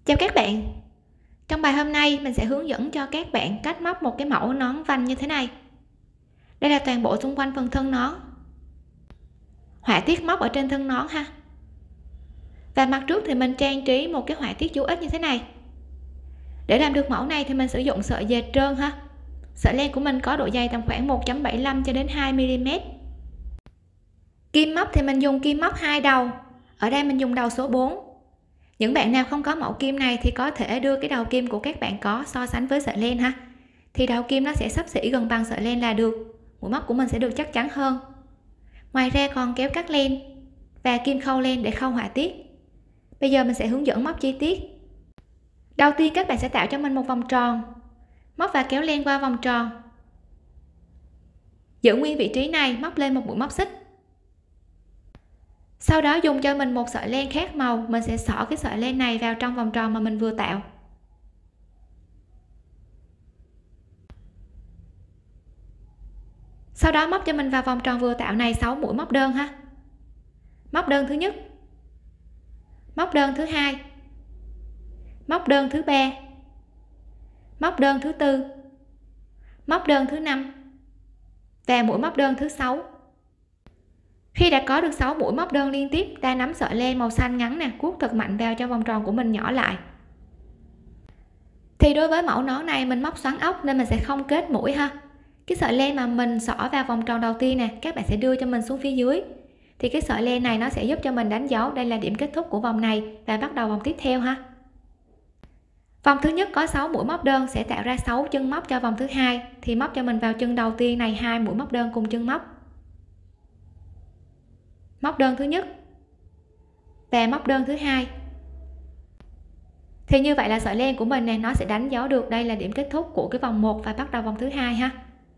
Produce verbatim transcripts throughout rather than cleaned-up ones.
Chào các bạn. Trong bài hôm nay mình sẽ hướng dẫn cho các bạn cách móc một cái mẫu nón vanh như thế này. Đây là toàn bộ xung quanh phần thân nón. Họa tiết móc ở trên thân nón ha. Và mặt trước thì mình trang trí một cái họa tiết chú ích như thế này. Để làm được mẫu này thì mình sử dụng sợi dệt trơn ha. Sợi len của mình có độ dày tầm khoảng một chấm bảy lăm cho đến hai mi li mét. Kim móc thì mình dùng kim móc hai đầu. Ở đây mình dùng đầu số bốn. Những bạn nào không có mẫu kim này thì có thể đưa cái đầu kim của các bạn có so sánh với sợi len ha. Thì đầu kim nó sẽ xấp xỉ gần bằng sợi len là được. Mũi móc của mình sẽ được chắc chắn hơn. Ngoài ra còn kéo cắt len và kim khâu len để khâu họa tiết. Bây giờ mình sẽ hướng dẫn móc chi tiết. Đầu tiên các bạn sẽ tạo cho mình một vòng tròn. Móc và kéo len qua vòng tròn. Giữ nguyên vị trí này, móc lên một mũi móc xích. Sau đó dùng cho mình một sợi len khác màu, mình sẽ xỏ cái sợi len này vào trong vòng tròn mà mình vừa tạo. Sau đó móc cho mình vào vòng tròn vừa tạo này sáu mũi móc đơn ha. Móc đơn thứ nhất, móc đơn thứ hai, móc đơn thứ ba, móc đơn thứ tư, móc đơn thứ năm và mũi móc đơn thứ sáu. Khi đã có được sáu mũi móc đơn liên tiếp, ta nắm sợi len màu xanh ngắn nè, cuốc thật mạnh vào cho vòng tròn của mình nhỏ lại. Thì đối với mẫu nón này mình móc xoắn ốc nên mình sẽ không kết mũi ha. Cái sợi len mà mình xỏ vào vòng tròn đầu tiên nè, các bạn sẽ đưa cho mình xuống phía dưới. Thì cái sợi len này nó sẽ giúp cho mình đánh dấu đây là điểm kết thúc của vòng này và bắt đầu vòng tiếp theo ha. Vòng thứ nhất có sáu mũi móc đơn sẽ tạo ra sáu chân móc cho vòng thứ hai, thì móc cho mình vào chân đầu tiên này hai mũi móc đơn cùng chân móc. Móc đơn thứ nhất và móc đơn thứ hai. Thì như vậy là sợi len của mình này nó sẽ đánh dấu được đây là điểm kết thúc của cái vòng một và bắt đầu vòng thứ hai ha.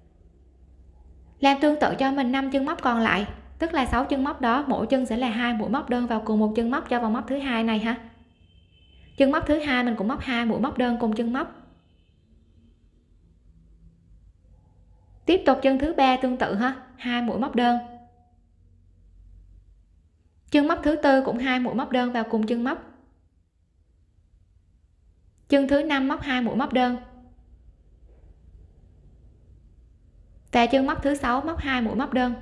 Làm tương tự cho mình năm chân móc còn lại, tức là sáu chân móc đó mỗi chân sẽ là hai mũi móc đơn vào cùng một chân móc cho vòng móc thứ hai này ha. Chân móc thứ hai mình cũng móc hai mũi móc đơn cùng chân móc. Tiếp tục chân thứ ba tương tự ha, hai mũi móc đơn. Chân móc thứ tư cũng hai mũi móc đơn vào cùng chân móc. Chân thứ năm móc hai mũi móc đơn. Và chân móc thứ sáu móc hai mũi móc đơn.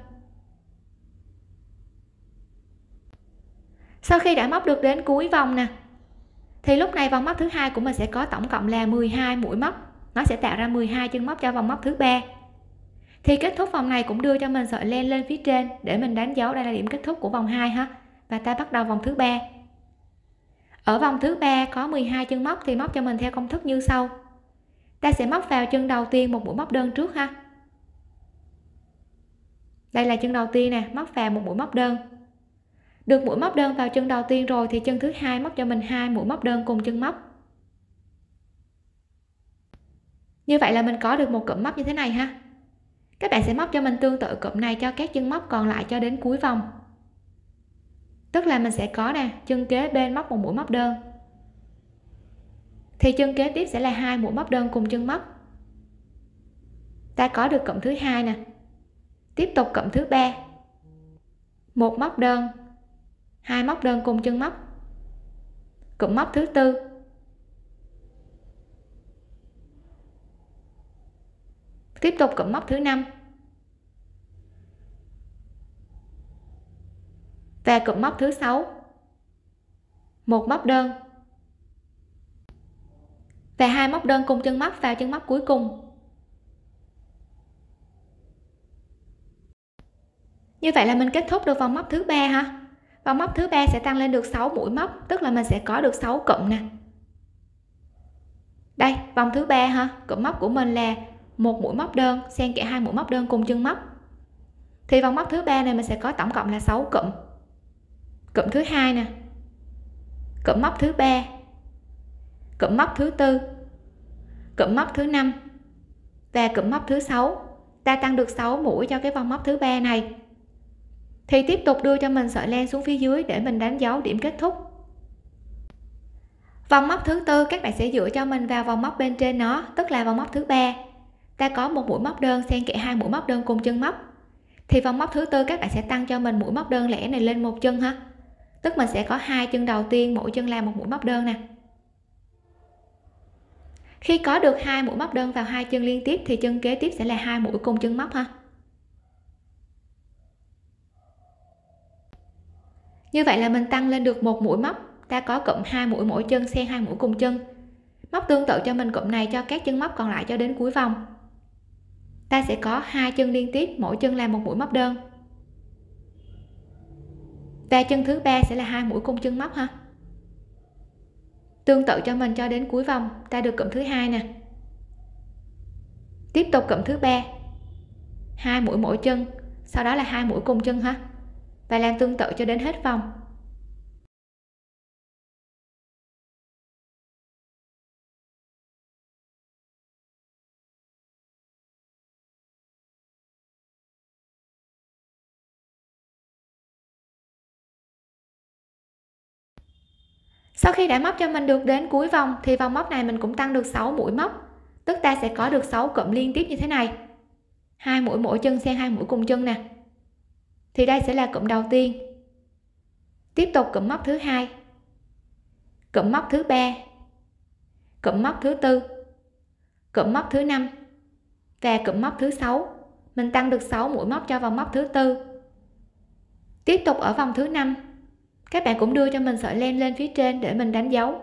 Sau khi đã móc được đến cuối vòng nè, thì lúc này vòng móc thứ hai của mình sẽ có tổng cộng là mười hai mũi móc, nó sẽ tạo ra mười hai chân móc cho vòng móc thứ ba. Thì kết thúc vòng này cũng đưa cho mình sợi len lên phía trên để mình đánh dấu đây là điểm kết thúc của vòng hai ha, và ta bắt đầu vòng thứ ba. Ở vòng thứ ba có mười hai chân móc thì móc cho mình theo công thức như sau. Ta sẽ móc vào chân đầu tiên một mũi móc đơn trước ha. Đây là chân đầu tiên nè, móc vào một mũi móc đơn. Được mũi móc đơn vào chân đầu tiên rồi thì chân thứ hai móc cho mình hai mũi móc đơn cùng chân móc. Như vậy là mình có được một cụm móc như thế này ha. Các bạn sẽ móc cho mình tương tự cụm này cho các chân móc còn lại cho đến cuối vòng. Tức là mình sẽ có nè, chân kế bên móc một mũi móc đơn. Thì chân kế tiếp sẽ là hai mũi móc đơn cùng chân móc. Ta có được cụm thứ hai nè. Tiếp tục cụm thứ ba. Một móc đơn, hai móc đơn cùng chân móc. Cụm móc thứ tư. Tiếp tục cụm móc thứ năm. Và cụm móc thứ sáu. Một móc đơn. Và hai móc đơn cùng chân móc vào chân móc cuối cùng. Như vậy là mình kết thúc được vòng móc thứ ba ha. Vòng móc thứ ba sẽ tăng lên được sáu mũi móc, tức là mình sẽ có được sáu cụm nè. Đây, vòng thứ ba ha, cụm móc của mình là một mũi móc đơn xen kẽ hai mũi móc đơn cùng chân móc. Thì vòng móc thứ ba này mình sẽ có tổng cộng là sáu cụm. Cụm thứ hai nè. Cụm móc thứ ba. Cụm móc thứ tư. Cụm móc thứ năm và cụm móc thứ sáu. Ta tăng được sáu mũi cho cái vòng móc thứ ba này. Thì tiếp tục đưa cho mình sợi len xuống phía dưới để mình đánh dấu điểm kết thúc. Vòng móc thứ tư các bạn sẽ dựa cho mình vào vòng móc bên trên nó, tức là vòng móc thứ ba. Ta có một mũi móc đơn xen kẽ hai mũi móc đơn cùng chân móc. Thì vòng móc thứ tư các bạn sẽ tăng cho mình mũi móc đơn lẻ này lên một chân ha. Tức mình sẽ có hai chân đầu tiên, mỗi chân làm một mũi móc đơn nè. Khi có được hai mũi móc đơn vào hai chân liên tiếp thì chân kế tiếp sẽ là hai mũi cùng chân móc ha. Như vậy là mình tăng lên được một mũi móc, ta có cụm hai mũi mỗi chân xen hai mũi cùng chân. Móc tương tự cho mình cụm này cho các chân móc còn lại cho đến cuối vòng. Ta sẽ có hai chân liên tiếp, mỗi chân là một mũi móc đơn. Và chân thứ ba sẽ là hai mũi cùng chân móc ha. Tương tự cho mình cho đến cuối vòng, ta được cụm thứ hai nè. Tiếp tục cụm thứ ba, hai mũi mỗi chân, sau đó là hai mũi cùng chân ha. Và làm tương tự cho đến hết vòng. Sau khi đã móc cho mình được đến cuối vòng thì vòng móc này mình cũng tăng được sáu mũi móc, tức ta sẽ có được sáu cụm liên tiếp như thế này, hai mũi mỗi chân xen hai mũi cùng chân nè. Thì đây sẽ là cụm đầu tiên. Tiếp tục cụm móc thứ hai, cụm móc thứ ba, cụm móc thứ tư, cụm móc thứ năm và cụm móc thứ sáu. Mình tăng được sáu mũi móc cho vòng móc thứ tư. Tiếp tục ở vòng thứ năm, các bạn cũng đưa cho mình sợi len lên phía trên để mình đánh dấu.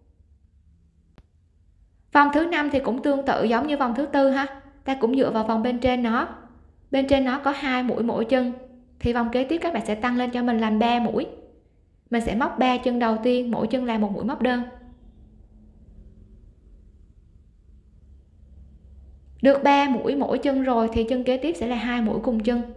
Vòng thứ năm thì cũng tương tự giống như vòng thứ tư ha, ta cũng dựa vào vòng bên trên nó. Bên trên nó có hai mũi mỗi chân thì vòng kế tiếp các bạn sẽ tăng lên cho mình làm ba mũi. Mình sẽ móc ba chân đầu tiên, mỗi chân là một mũi móc đơn. Được ba mũi mỗi chân rồi thì chân kế tiếp sẽ là hai mũi cùng chân.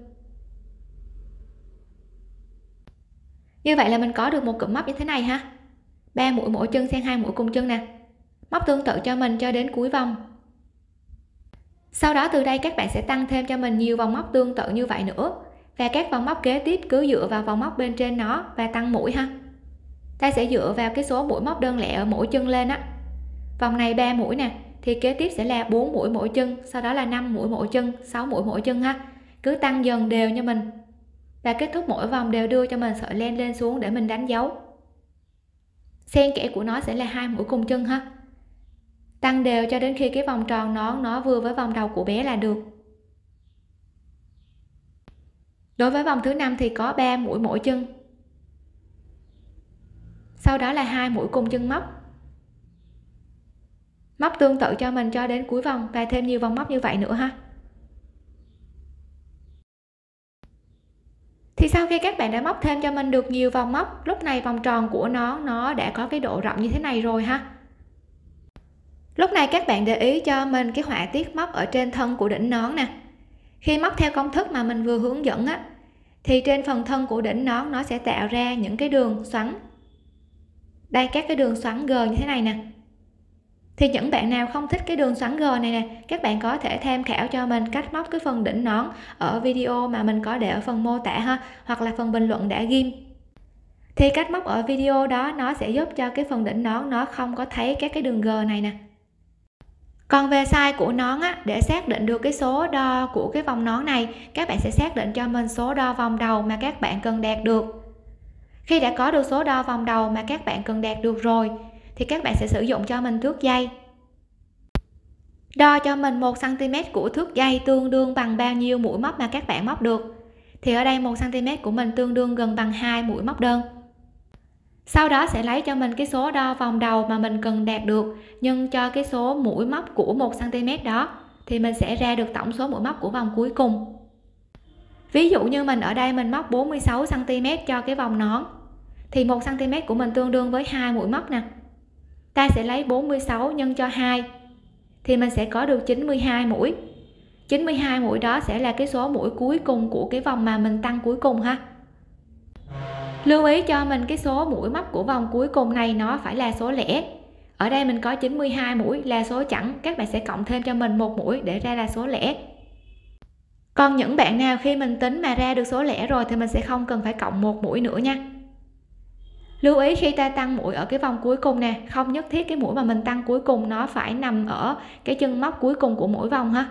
Như vậy là mình có được một cụm móc như thế này ha, ba mũi mỗi chân xen hai mũi cùng chân nè. Móc tương tự cho mình cho đến cuối vòng. Sau đó từ đây các bạn sẽ tăng thêm cho mình nhiều vòng móc tương tự như vậy nữa, và các vòng móc kế tiếp cứ dựa vào vòng móc bên trên nó và tăng mũi ha. Ta sẽ dựa vào cái số mũi móc đơn lẻ ở mỗi chân lên á. Vòng này ba mũi nè, thì kế tiếp sẽ là bốn mũi mỗi chân, sau đó là năm mũi mỗi chân, sáu mũi mỗi chân ha. Cứ tăng dần đều như mình. Và kết thúc mỗi vòng đều đưa cho mình sợi len lên xuống để mình đánh dấu. Xen kẽ của nó sẽ là hai mũi cùng chân ha. Tăng đều cho đến khi cái vòng tròn nón nó vừa với vòng đầu của bé là được. Đối với vòng thứ năm thì có ba mũi mỗi chân. Sau đó là hai mũi cùng chân móc. Móc tương tự cho mình cho đến cuối vòng và thêm nhiều vòng móc như vậy nữa ha. Thì sau khi các bạn đã móc thêm cho mình được nhiều vòng móc, lúc này vòng tròn của nó nó đã có cái độ rộng như thế này rồi ha. Lúc này các bạn để ý cho mình cái họa tiết móc ở trên thân của đỉnh nón nè. Khi móc theo công thức mà mình vừa hướng dẫn á, thì trên phần thân của đỉnh nón nó sẽ tạo ra những cái đường xoắn. Đây, các cái đường xoắn G như thế này nè. Thì những bạn nào không thích cái đường xoắn G này nè, các bạn có thể tham khảo cho mình cách móc cái phần đỉnh nón ở video mà mình có để ở phần mô tả ha, hoặc là phần bình luận đã ghim. Thì cách móc ở video đó nó sẽ giúp cho cái phần đỉnh nón nó không có thấy các cái đường G này nè. Còn về size của nón á, để xác định được cái số đo của cái vòng nón này, các bạn sẽ xác định cho mình số đo vòng đầu mà các bạn cần đạt được. Khi đã có được số đo vòng đầu mà các bạn cần đạt được rồi thì các bạn sẽ sử dụng cho mình thước dây. Đo cho mình một xăng ti mét của thước dây tương đương bằng bao nhiêu mũi móc mà các bạn móc được. Thì ở đây một xăng ti mét của mình tương đương gần bằng hai mũi móc đơn. Sau đó sẽ lấy cho mình cái số đo vòng đầu mà mình cần đạt được nhân cho cái số mũi móc của một xăng ti mét đó, thì mình sẽ ra được tổng số mũi móc của vòng cuối cùng. Ví dụ như mình ở đây mình móc bốn mươi sáu xăng ti mét cho cái vòng nón, thì một xăng ti mét của mình tương đương với hai mũi móc nè. Ta sẽ lấy bốn mươi sáu nhân cho hai thì mình sẽ có được chín mươi hai mũi. chín mươi hai mũi đó sẽ là cái số mũi cuối cùng của cái vòng mà mình tăng cuối cùng ha. Lưu ý cho mình cái số mũi móc của vòng cuối cùng này nó phải là số lẻ. Ở đây mình có chín mươi hai mũi là số chẵn, các bạn sẽ cộng thêm cho mình một mũi để ra là số lẻ. Còn những bạn nào khi mình tính mà ra được số lẻ rồi thì mình sẽ không cần phải cộng một mũi nữa nha. Lưu ý khi ta tăng mũi ở cái vòng cuối cùng nè, không nhất thiết cái mũi mà mình tăng cuối cùng nó phải nằm ở cái chân móc cuối cùng của mỗi vòng ha.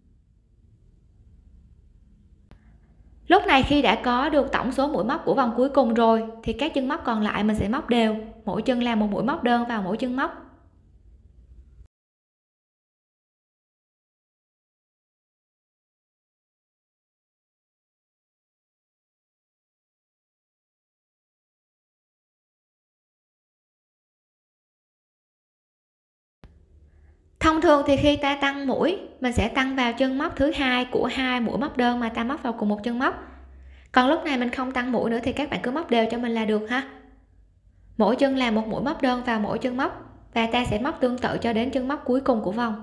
Lúc này khi đã có được tổng số mũi móc của vòng cuối cùng rồi thì các chân móc còn lại mình sẽ móc đều, mỗi chân làm một mũi móc đơn vào mỗi chân móc. Thông thường thì khi ta tăng mũi, mình sẽ tăng vào chân móc thứ hai của hai mũi móc đơn mà ta móc vào cùng một chân móc. Còn lúc này mình không tăng mũi nữa thì các bạn cứ móc đều cho mình là được ha. Mỗi chân là một mũi móc đơn vào mỗi chân móc, và ta sẽ móc tương tự cho đến chân móc cuối cùng của vòng.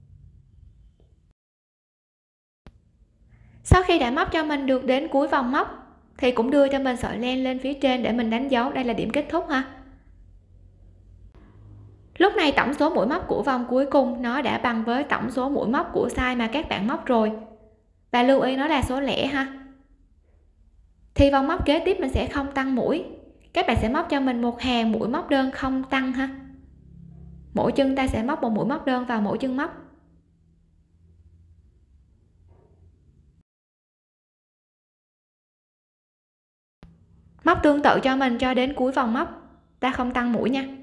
Sau khi đã móc cho mình được đến cuối vòng móc thì cũng đưa cho mình sợi len lên phía trên để mình đánh dấu đây là điểm kết thúc ha. Lúc này tổng số mũi móc của vòng cuối cùng nó đã bằng với tổng số mũi móc của size mà các bạn móc rồi, và lưu ý nó là số lẻ ha. Thì vòng móc kế tiếp mình sẽ không tăng mũi, các bạn sẽ móc cho mình một hàng mũi móc đơn không tăng ha. Mỗi chân ta sẽ móc một mũi móc đơn vào mỗi chân móc. Móc tương tự cho mình cho đến cuối vòng móc, ta không tăng mũi nha.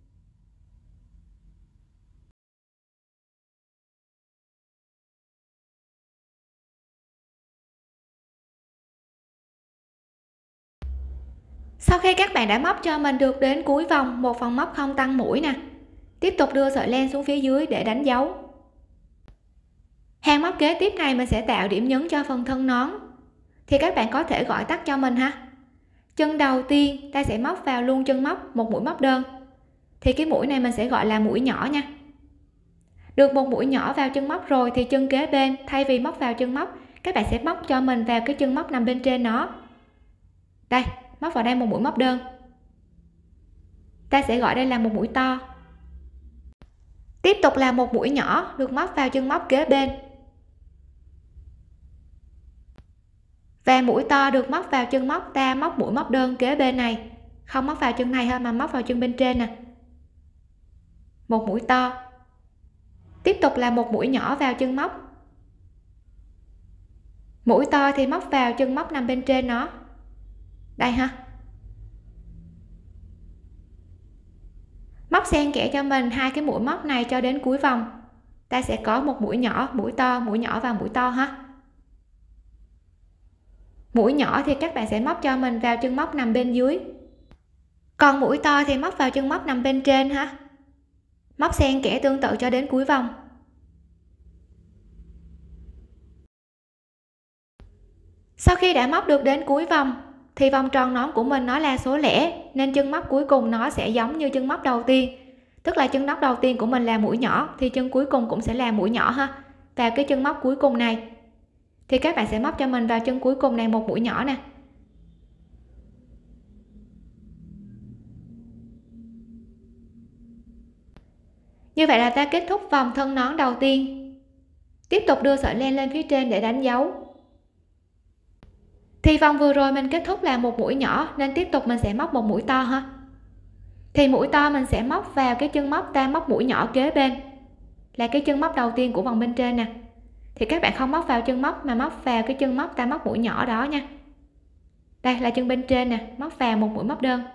Sau khi các bạn đã móc cho mình được đến cuối vòng một vòng móc không tăng mũi nè, tiếp tục đưa sợi len xuống phía dưới để đánh dấu. Hàng móc kế tiếp này mình sẽ tạo điểm nhấn cho phần thân nón, thì các bạn có thể gọi tắt cho mình ha. Chân đầu tiên ta sẽ móc vào luôn chân móc một mũi móc đơn, thì cái mũi này mình sẽ gọi là mũi nhỏ nha. Được một mũi nhỏ vào chân móc rồi thì chân kế bên thay vì móc vào chân móc, các bạn sẽ móc cho mình vào cái chân móc nằm bên trên nó. Đây, móc vào đây một mũi móc đơn, ta sẽ gọi đây là một mũi to. Tiếp tục là một mũi nhỏ được móc vào chân móc kế bên, và mũi to được móc vào chân móc ta móc mũi móc đơn kế bên này, không móc vào chân này thôi mà móc vào chân bên trên nè, một mũi to. Tiếp tục là một mũi nhỏ vào chân móc, mũi to thì móc vào chân móc nằm bên trên nó, đây ha. Móc xen kẽ cho mình hai cái mũi móc này cho đến cuối vòng, ta sẽ có một mũi nhỏ, mũi to, mũi nhỏ và mũi to ha. Mũi nhỏ thì các bạn sẽ móc cho mình vào chân móc nằm bên dưới, còn mũi to thì móc vào chân móc nằm bên trên ha. Móc xen kẽ tương tự cho đến cuối vòng. Sau khi đã móc được đến cuối vòng thì vòng tròn nón của mình nó là số lẻ, nên chân móc cuối cùng nó sẽ giống như chân móc đầu tiên, tức là chân móc đầu tiên của mình là mũi nhỏ thì chân cuối cùng cũng sẽ là mũi nhỏ ha. Và cái chân móc cuối cùng này thì các bạn sẽ móc cho mình vào chân cuối cùng này một mũi nhỏ nè. Như vậy là ta kết thúc vòng thân nón đầu tiên. Tiếp tục đưa sợi len lên phía trên để đánh dấu. Thì vòng vừa rồi mình kết thúc là một mũi nhỏ nên tiếp tục mình sẽ móc một mũi to ha. Thì mũi to mình sẽ móc vào cái chân móc ta móc mũi nhỏ kế bên, là cái chân móc đầu tiên của vòng bên trên nè. Thì các bạn không móc vào chân móc mà móc vào cái chân móc ta móc mũi nhỏ đó nha. Đây là chân bên trên nè, móc vào một mũi móc đơn.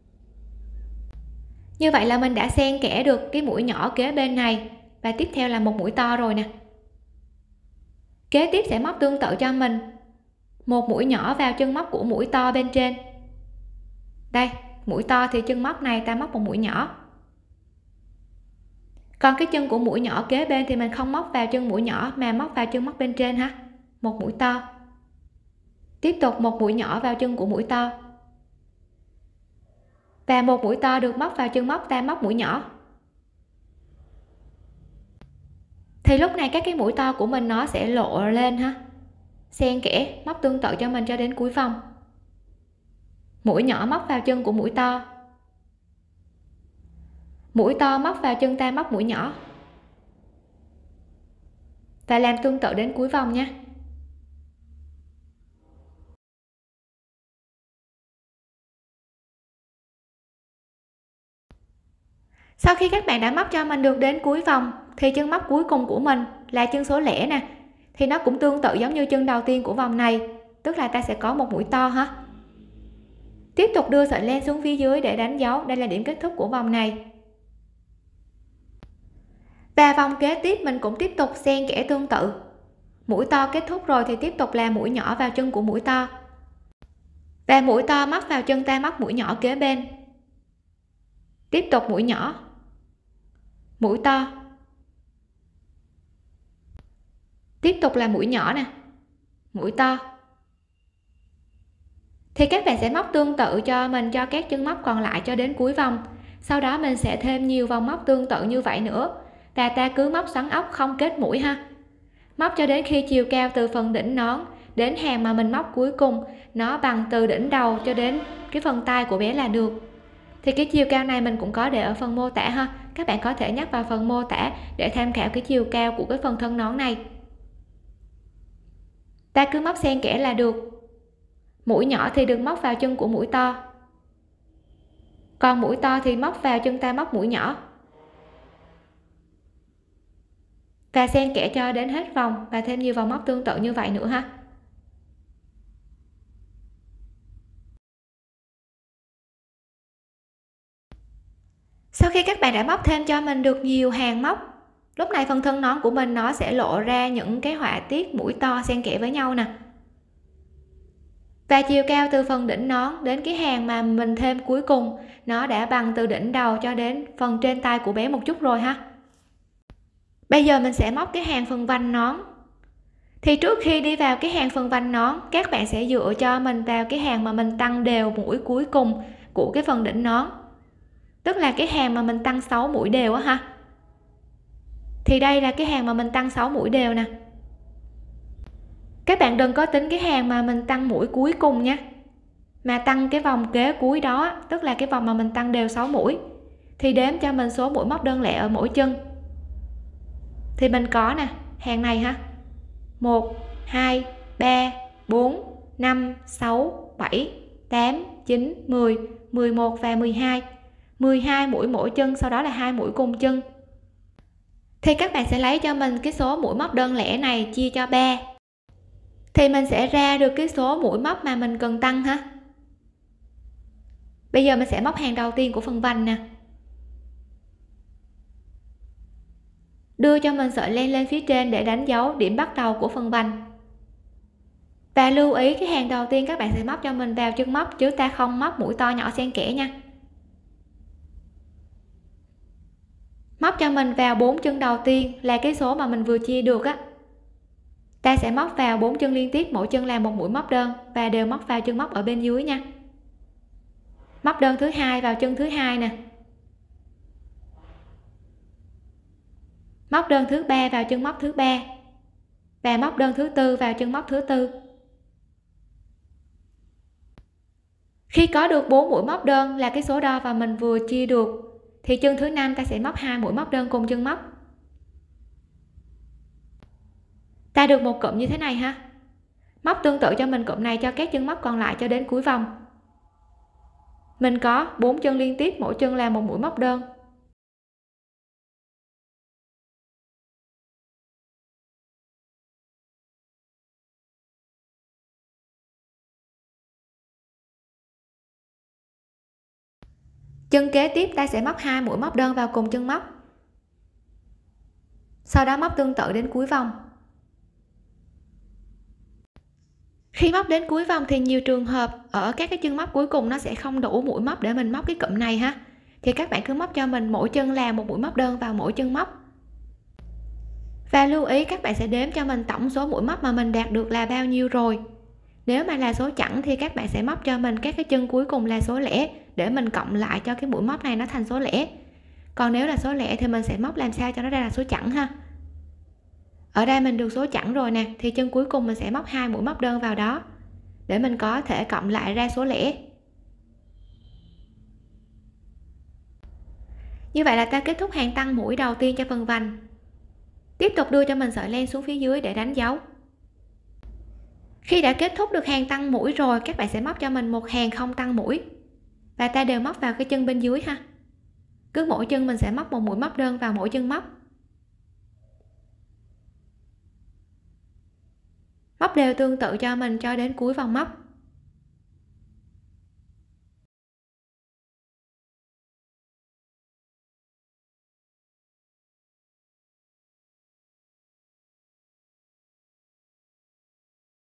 Như vậy là mình đã xen kẽ được cái mũi nhỏ kế bên này, và tiếp theo là một mũi to rồi nè. Kế tiếp sẽ móc tương tự cho mình một mũi nhỏ vào chân móc của mũi to bên trên. Đây, mũi to thì chân móc này ta móc một mũi nhỏ, còn cái chân của mũi nhỏ kế bên thì mình không móc vào chân mũi nhỏ mà móc vào chân móc bên trên ha, một mũi to. Tiếp tục một mũi nhỏ vào chân của mũi to, và một mũi to được móc vào chân móc ta móc mũi nhỏ. Thì lúc này các cái mũi to của mình nó sẽ lộ lên ha, xen kẽ móc tương tự cho mình cho đến cuối vòng. Mũi nhỏ móc vào chân của mũi to, mũi to móc vào chân ta móc mũi nhỏ, và làm tương tự đến cuối vòng nha. Sau khi các bạn đã móc cho mình được đến cuối vòng thì chân móc cuối cùng của mình là chân số lẻ nè, thì nó cũng tương tự giống như chân đầu tiên của vòng này, tức là ta sẽ có một mũi to ha. Tiếp tục đưa sợi len xuống phía dưới để đánh dấu đây là điểm kết thúc của vòng này. Và vòng kế tiếp mình cũng tiếp tục xen kẽ tương tự. Mũi to kết thúc rồi thì tiếp tục là mũi nhỏ vào chân của mũi to, và mũi to móc vào chân ta móc mũi nhỏ kế bên. Tiếp tục mũi nhỏ, mũi to, Tiếp tục là mũi nhỏ nè, mũi to. Thì các bạn sẽ móc tương tự cho mình cho các chân móc còn lại cho đến cuối vòng. Sau đó mình sẽ thêm nhiều vòng móc tương tự như vậy nữa, và ta cứ móc xoắn ốc không kết mũi ha. Móc cho đến khi chiều cao từ phần đỉnh nón đến hàng mà mình móc cuối cùng nó bằng từ đỉnh đầu cho đến cái phần tay của bé là được. Thì cái chiều cao này mình cũng có để ở phần mô tả ha, các bạn có thể nhắc vào phần mô tả để tham khảo cái chiều cao của cái phần thân nón này. Ta cứ móc xen kẽ là được. Mũi nhỏ thì đừng móc vào chân của mũi to, còn mũi to thì móc vào chân ta móc mũi nhỏ, và xen kẽ cho đến hết vòng và thêm nhiều vòng móc tương tự như vậy nữa ha. Sau khi các bạn đã móc thêm cho mình được nhiều hàng móc, lúc này phần thân nón của mình nó sẽ lộ ra những cái họa tiết mũi to xen kẽ với nhau nè, và chiều cao từ phần đỉnh nón đến cái hàng mà mình thêm cuối cùng nó đã bằng từ đỉnh đầu cho đến phần trên tay của bé một chút rồi ha. Bây giờ mình sẽ móc cái hàng phần vành nón. Thì trước khi đi vào cái hàng phần vành nón, các bạn sẽ dựa cho mình vào cái hàng mà mình tăng đều mũi cuối cùng của cái phần đỉnh nón, tức là cái hàng mà mình tăng sáu mũi đều á ha. Thì đây là cái hàng mà mình tăng sáu mũi đều nè. Các bạn đừng có tính cái hàng mà mình tăng mũi cuối cùng nha, mà tăng cái vòng kế cuối đó, tức là cái vòng mà mình tăng đều sáu mũi. Thì đếm cho mình số mũi móc đơn lẻ ở mỗi chân. Thì mình có nè, hàng này ha, một, hai, ba, bốn, năm, sáu, bảy, tám, chín, mười, mười một và mười hai. mười hai mũi mỗi chân, sau đó là hai mũi cùng chân. Thì các bạn sẽ lấy cho mình cái số mũi móc đơn lẻ này chia cho ba. Thì mình sẽ ra được cái số mũi móc mà mình cần tăng ha. Bây giờ mình sẽ móc hàng đầu tiên của phần vành nè. Đưa cho mình sợi len lên phía trên để đánh dấu điểm bắt đầu của phần vành. Và lưu ý cái hàng đầu tiên các bạn sẽ móc cho mình vào chân móc, chứ ta không móc mũi to nhỏ xen kẽ nha. Móc cho mình vào bốn chân đầu tiên là cái số mà mình vừa chia được á. Ta sẽ móc vào bốn chân liên tiếp, mỗi chân là một mũi móc đơn và đều móc vào chân móc ở bên dưới nha. Móc đơn thứ hai vào chân thứ hai nè. Móc đơn thứ ba vào chân móc thứ ba và móc đơn thứ tư vào chân móc thứ tư. Khi có được bốn mũi móc đơn là cái số đo và mình vừa chia được, thì chân thứ năm ta sẽ móc hai mũi móc đơn cùng chân móc. Ta được một cụm như thế này ha. Móc tương tự cho mình cụm này cho các chân móc còn lại cho đến cuối vòng. Mình có bốn chân liên tiếp, mỗi chân là một mũi móc đơn. Chân kế tiếp ta sẽ móc hai mũi móc đơn vào cùng chân móc. Sau đó móc tương tự đến cuối vòng. Khi móc đến cuối vòng thì nhiều trường hợp ở các cái chân móc cuối cùng nó sẽ không đủ mũi móc để mình móc cái cụm này ha. Thì các bạn cứ móc cho mình mỗi chân là một mũi móc đơn vào mỗi chân móc. Và lưu ý các bạn sẽ đếm cho mình tổng số mũi móc mà mình đạt được là bao nhiêu rồi. Nếu mà là số chẵn thì các bạn sẽ móc cho mình các cái chân cuối cùng là số lẻ để mình cộng lại cho cái mũi móc này nó thành số lẻ. Còn nếu là số lẻ thì mình sẽ móc làm sao cho nó ra là số chẵn ha. Ở đây mình được số chẵn rồi nè, thì chân cuối cùng mình sẽ móc hai mũi móc đơn vào đó để mình có thể cộng lại ra số lẻ. Như vậy là ta kết thúc hàng tăng mũi đầu tiên cho phần vành. Tiếp tục đưa cho mình sợi len xuống phía dưới để đánh dấu. Khi đã kết thúc được hàng tăng mũi rồi, các bạn sẽ móc cho mình một hàng không tăng mũi và ta đều móc vào cái chân bên dưới ha. Cứ mỗi chân mình sẽ móc một mũi móc đơn vào mỗi chân móc. Móc đều tương tự cho mình cho đến cuối vòng móc.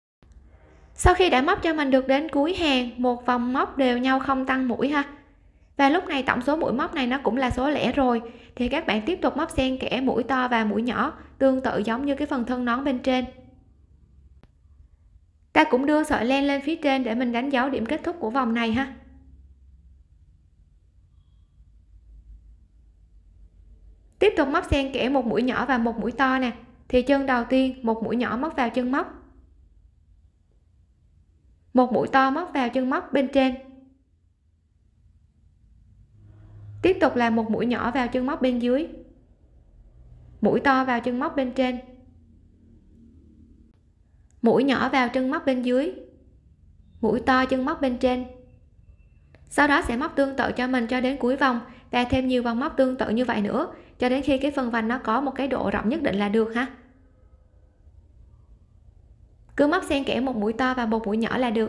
Sau khi đã móc cho mình được đến cuối hàng, một vòng móc đều nhau không tăng mũi ha, Và lúc này tổng số mũi móc này nó cũng là số lẻ rồi, thì các bạn tiếp tục móc xen kẽ mũi to và mũi nhỏ tương tự giống như cái phần thân nón bên trên. Ta cũng đưa sợi len lên phía trên để mình đánh dấu điểm kết thúc của vòng này ha. Tiếp tục móc xen kẽ một mũi nhỏ và một mũi to nè, thì chân đầu tiên một mũi nhỏ móc vào chân móc, một mũi to móc vào chân móc bên trên, tiếp tục là một mũi nhỏ vào chân móc bên dưới, mũi to vào chân móc bên trên, mũi nhỏ vào chân móc bên dưới, mũi to chân móc bên trên. Sau đó sẽ móc tương tự cho mình cho đến cuối vòng và thêm nhiều vòng móc tương tự như vậy nữa cho đến khi cái phần vành nó có một cái độ rộng nhất định là được ha. Cứ móc xen kẽ một mũi to và một mũi nhỏ là được.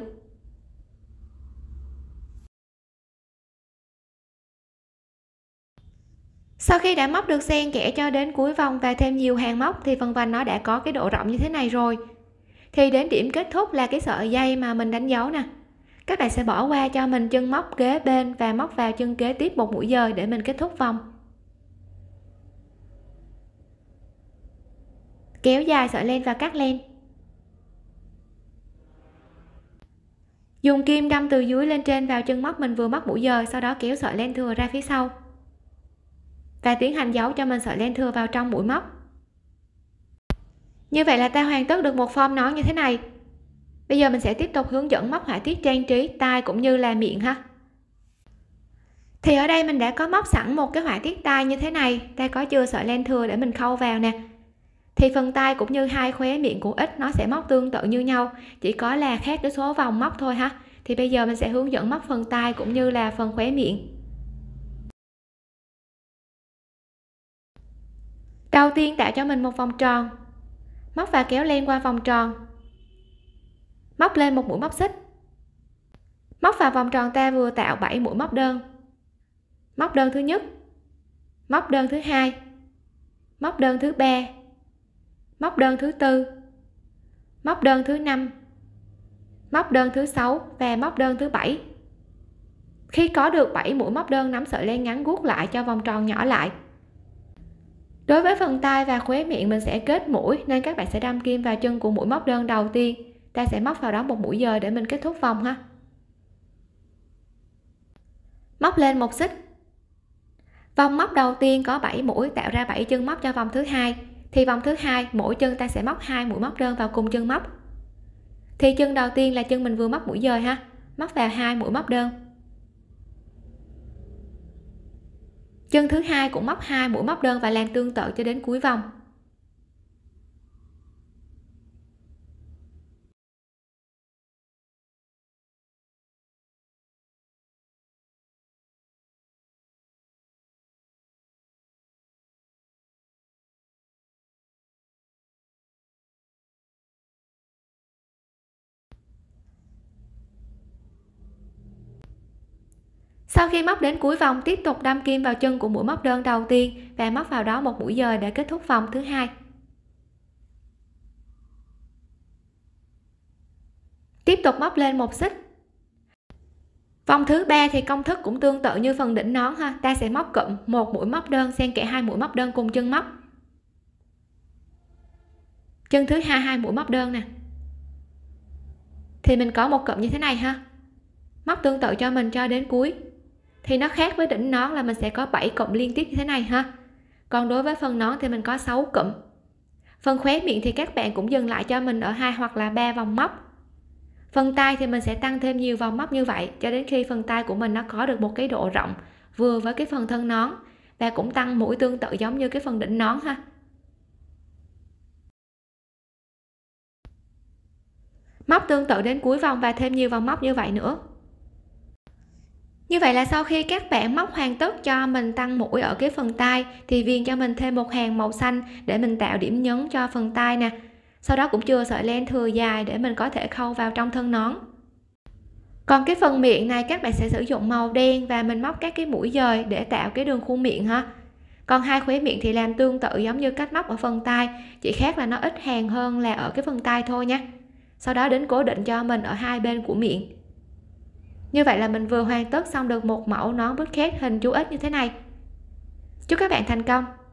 Sau khi đã móc được xen kẽ cho đến cuối vòng và thêm nhiều hàng móc thì phần vành nó đã có cái độ rộng như thế này rồi. Thì đến điểm kết thúc là cái sợi dây mà mình đánh dấu nè. Các bạn sẽ bỏ qua cho mình chân móc kế bên và móc vào chân kế tiếp một mũi dời để mình kết thúc vòng. Kéo dài sợi len và cắt len. Dùng kim đâm từ dưới lên trên vào chân móc mình vừa móc mũi dời, sau đó kéo sợi len thừa ra phía sau. Và tiến hành giấu cho mình sợi len thừa vào trong mũi móc. Như vậy là ta hoàn tất được một form nón như thế này. Bây giờ mình sẽ tiếp tục hướng dẫn móc họa tiết trang trí tai cũng như là miệng ha. Thì ở đây mình đã có móc sẵn một cái họa tiết tai như thế này, ta có chừa sợi len thừa để mình khâu vào nè. Thì phần tai cũng như hai khóe miệng của ếch nó sẽ móc tương tự như nhau, chỉ có là khác cái số vòng móc thôi ha. Thì bây giờ mình sẽ hướng dẫn móc phần tai cũng như là phần khóe miệng. Đầu tiên tạo cho mình một vòng tròn, móc và kéo len qua vòng tròn, móc lên một mũi móc xích, móc vào vòng tròn ta vừa tạo bảy mũi móc đơn, móc đơn thứ nhất, móc đơn thứ hai, móc đơn thứ ba, móc đơn thứ tư, móc đơn thứ năm, móc đơn thứ sáu và móc đơn thứ bảy. Khi có được bảy mũi móc đơn, nắm sợi len ngắn guốc lại cho vòng tròn nhỏ lại. Đối với phần tai và khóe miệng mình sẽ kết mũi nên các bạn sẽ đâm kim vào chân của mũi móc đơn đầu tiên, ta sẽ móc vào đó một mũi dời để mình kết thúc vòng ha. Móc lên một xích. Vòng móc đầu tiên có bảy mũi tạo ra bảy chân móc cho vòng thứ hai, thì vòng thứ hai mỗi chân ta sẽ móc hai mũi móc đơn vào cùng chân móc. Thì chân đầu tiên là chân mình vừa móc mũi dời ha, móc vào hai mũi móc đơn. Chân thứ hai cũng móc hai mũi móc đơn và làm tương tự cho đến cuối vòng. Sau khi móc đến cuối vòng, tiếp tục đâm kim vào chân của mũi móc đơn đầu tiên và móc vào đó một mũi dời để kết thúc vòng thứ hai. Tiếp tục móc lên một xích. Vòng thứ ba thì công thức cũng tương tự như phần đỉnh nón ha, ta sẽ móc cụm một mũi móc đơn xen kẽ hai mũi móc đơn cùng chân móc. Chân thứ hai hai mũi móc đơn nè. Thì mình có một cụm như thế này ha. Móc tương tự cho mình cho đến cuối. Thì nó khác với đỉnh nón là mình sẽ có bảy cụm liên tiếp như thế này ha. Còn đối với phần nón thì mình có sáu cụm. Phần khóe miệng thì các bạn cũng dừng lại cho mình ở hai hoặc là ba vòng móc. Phần tai thì mình sẽ tăng thêm nhiều vòng móc như vậy cho đến khi phần tai của mình nó có được một cái độ rộng vừa với cái phần thân nón, và cũng tăng mũi tương tự giống như cái phần đỉnh nón ha. Móc tương tự đến cuối vòng và thêm nhiều vòng móc như vậy nữa. Như vậy là sau khi các bạn móc hoàn tất cho mình tăng mũi ở cái phần tai thì viền cho mình thêm một hàng màu xanh để mình tạo điểm nhấn cho phần tai nè. Sau đó cũng chừa sợi len thừa dài để mình có thể khâu vào trong thân nón. Còn cái phần miệng này các bạn sẽ sử dụng màu đen và mình móc các cái mũi dời để tạo cái đường khuôn miệng ha. Còn hai khóe miệng thì làm tương tự giống như cách móc ở phần tai, chỉ khác là nó ít hàng hơn là ở cái phần tai thôi nha. Sau đó đến cố định cho mình ở hai bên của miệng. Như vậy là mình vừa hoàn tất xong được một mẫu nón bucket hình chú ếch như thế này. Chúc các bạn thành công.